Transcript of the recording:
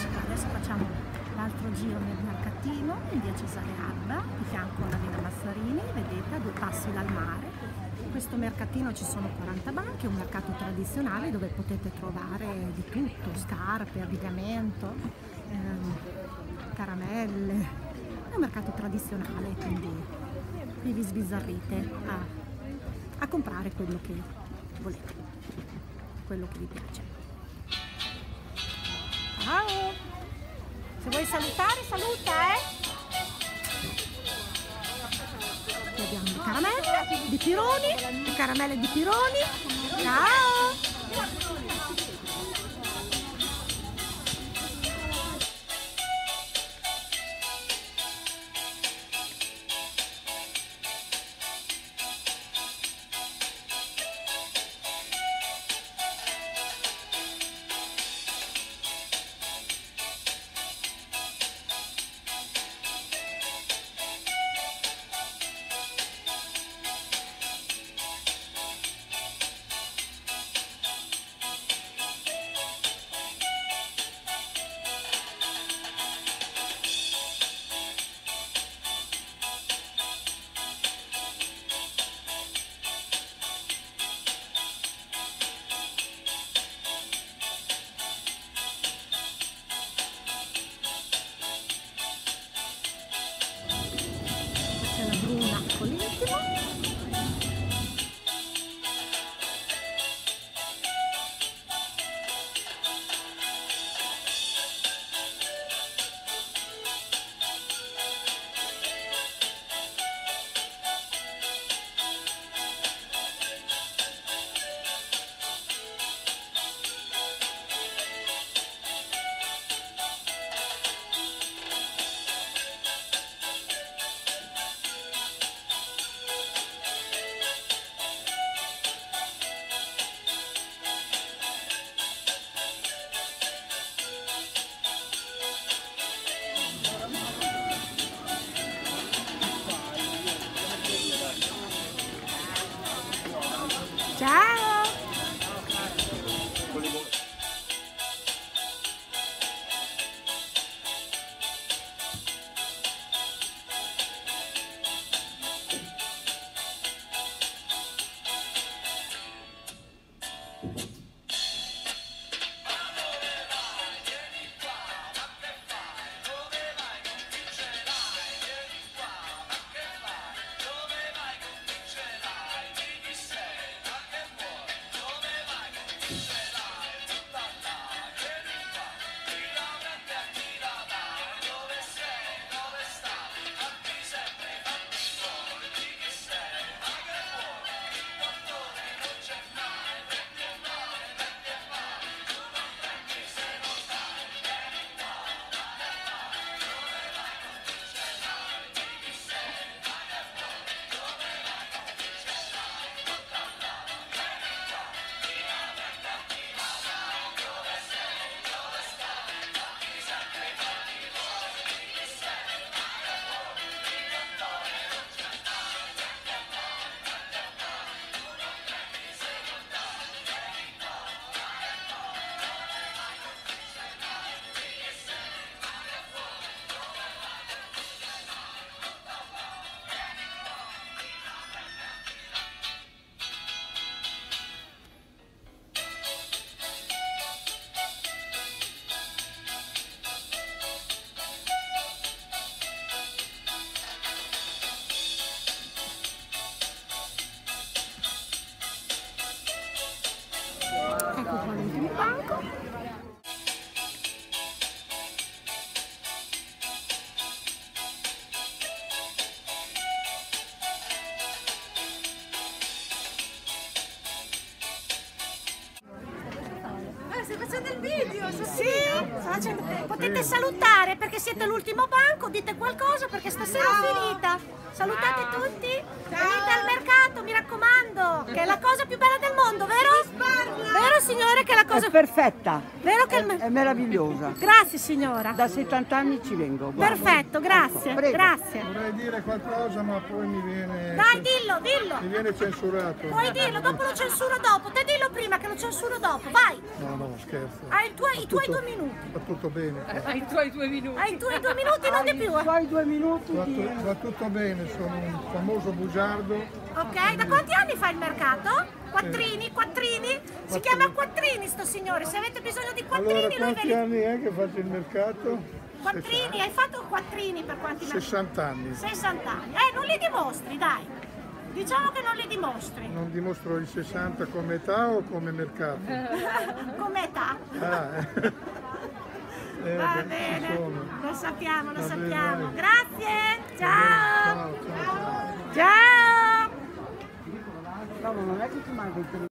Eccoci qua, adesso facciamo l'altro giro nel mercatino in via Cesare Alba, di fianco alla Villa Mazzarini, vedete, a 2 passi dal mare. In questo mercatino ci sono 40 banche, è un mercato tradizionale dove potete trovare di tutto, scarpe, abbigliamento, caramelle. È un mercato tradizionale, quindi qui vi sbizzarrite a comprare quello che volete, quello che vi piace. Ciao! Se vuoi salutare, saluta, Qui abbiamo le caramelle di Pironi, le caramelle di Pironi. Ciao! Con l'ultimo. Ciao! Ecco qua l'ultimo banco. Stai facendo il video? Sì, sto facendo... potete salutare perché siete l'ultimo banco, dite qualcosa perché stasera è finita. Salutate tutti, venite al mercato, mi raccomando, che è la cosa più bella del mondo, vero? Vero signore che è la cosa... È perfetta, Vero che è meravigliosa. Grazie signora. Da 70 anni ci vengo. Guarda. Perfetto, grazie, Prego. grazie. Vorrei dire qualcosa ma poi mi viene... Dai, dillo. Mi viene censurato. Puoi dirlo, dopo lo censuro dopo. Te dillo prima che lo censuro dopo, vai. No, scherzo. Hai i tuoi 2 minuti. Va tutto bene. Hai i tuoi 2 minuti, non di più. Poi 2 minuti di... Va tutto bene, sono un famoso bugiardo. Ok, da quanti anni fai il mercato? Quattrini? Si chiama Quattrini sto signore, se avete bisogno di Allora, quattrini noi quanti ve li... anni è che faccio il mercato? Quattrini, hai fatto quattrini per quanti anni? 60 anni. 60 anni. Non li dimostri, dai. Diciamo che non li dimostri. Non dimostro i 60 come età o come mercato? Come età. Va bene, lo sappiamo. bene. Grazie, ciao. Ciao. Ciao. No, non è che ti manca il